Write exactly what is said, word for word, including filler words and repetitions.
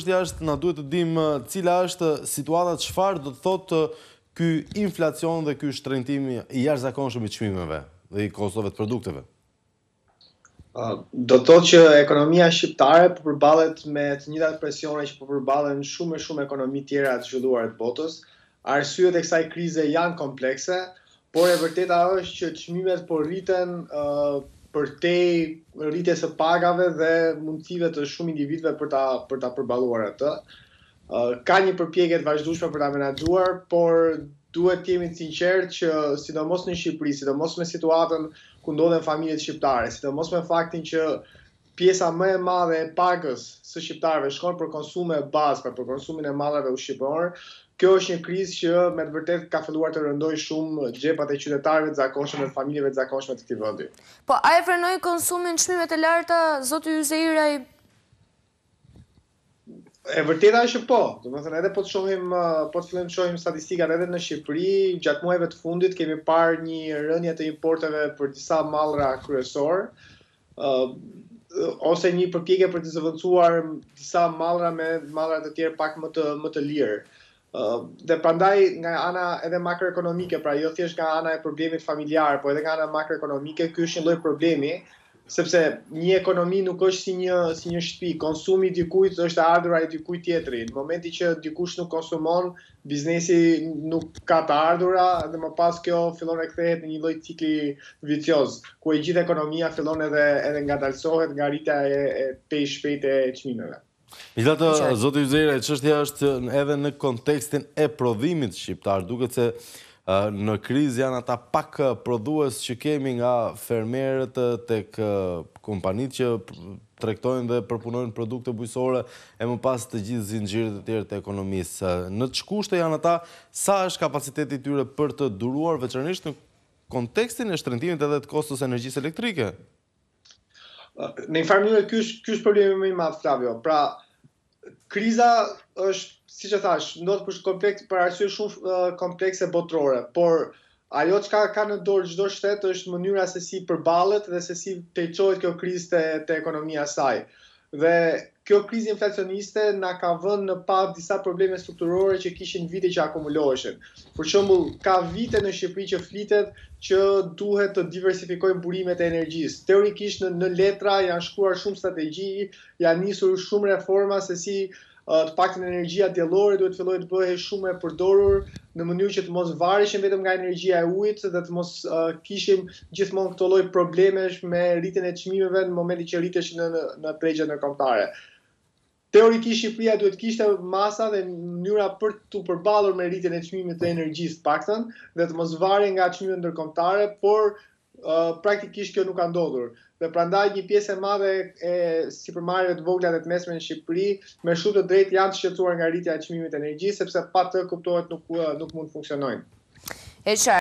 Jashtë na duhet të dimë cila është situata, çfarë do të thotë ky inflacion dhe ky shtrenjtim i jashtëzakonshëm i çmimeve dhe i kostove të produkteve. Uh, do të thotë që ekonomia shqiptare po përballet me të njëjtat presione që po përballen shumë e shumë ekonomi tjera të zhvilluara të botës. Arsyet e kësaj krize janë komplekse, por e vërteta është që çmimet po rriten uh, përtej rritjes së pagave dhe mundësive të shumë individëve për ta për ta përballuar atë. Uh, ka një përpjekje të vazhdueshme për ta menaxhuar, por duhet të jemi të sinqertë që sidomos në Shqipëri, sidomos me situatën ku ndodhen familjet shqiptare, sidomos me faktin që pjesa më e madhe e pagës së shqiptarëve shkon për konsume bazë, për konsumin e mallrave ushqimor. Kjo është një krizë që me të vërtetë ka filluar të rëndojë shumë xhepat e qytetarëve të zakonshëm dhe familjeve të zakonshme të këtij vendi. Po, a e frenoi konsumin çmimet e larta zoti Yzeiraj? E vërteta është që po. Domethënë edhe po të shohim, po të fillojmë të shohim statistikat edhe në Shqipëri, gjatë muajve të fundit kemi parë një rënje të importeve për disa mallra kryesor, uh, ose një përpjekje për të zëvendësuar disa mallra me mallra të tjerë pak më të më të lirë. Uh, dhe prandaj nga ana edhe makroekonomike, pra jo thjesht nga ana e problemit familjar, po edhe nga ana makroekonomike, ky është një lloj problemi, sepse një ekonomi nuk është si një si një shtëpi, konsumi i dikujt është e ardhura e dikujt tjetri. Në momentin që dikush nuk konsumon, biznesi nuk ka të ardhura dhe më pas kjo fillon e kthehet në një lloj cikli vicioz, ku e gjithë ekonomia fillon edhe edhe ngadalësohet nga rritja e, e tej shpejtë e çmimeve. Megjithatë, zoti Yzeiraj, çështja është edhe në kontekstin e prodhimit shqiptar, duket se në krizë janë ata pak prodhues që kemi nga fermerët tek kompanitë që tregtojnë dhe përpunojnë produkte bujqësore e më pas të gjithë zinxhirët e tjerë të ekonomisë. Në ç'kushte janë ata, sa është kapaciteti i tyre për të duruar veçanërisht në kontekstin e shtrenjtimit edhe të kostos energjisë elektrike? Në një farë mënyrë ky është ky është problemi më i madh, Flavio. Pra, kriza është, siç e thash, ndodh për kompleks për arsye shumë uh, komplekse botërore, por ajo çka ka në dorë çdo shtet është mënyra se si përballet dhe se si tejçohet kjo krizë te, te ekonomia e saj. Dhe kjo krizë inflacioniste na ka vënë në pa disa probleme strukturore që kishin vite që akumuloheshin. Për shembull, ka vite në Shqipëri që flitet që duhet të diversifikojmë burimet e energjisë. Teorikisht në, në letra janë shkruar shumë strategji, janë nisur shumë reforma se si të paktën energjia diellore duhet fillojë të bëhej shumë e përdorur në mënyrë që të mos vareshim vetëm nga energjia e ujit dhe të mos uh, kishim gjithmonë këto lloj problemesh me rritjen e çmimeve në momentin që rriteshin në në, në tregjet ndërkombëtare. Teorikisht Shqipëria duhet kishte masa dhe mënyra për të përballur me rritjen e çmimit të energjisë të paktën dhe të mos varej nga çmimet ndërkombëtare, por uh, praktikisht kjo nuk ka ndodhur. Dhe prandaj një pjesë e madhe e sipërmarrjeve të vogla dhe të mesme në Shqipëri me shumë të drejtë janë të shqetësuar nga rritja e çmimit të energjisë, sepse pa të kuptohet nuk nuk mund të funksionojnë. E qartë.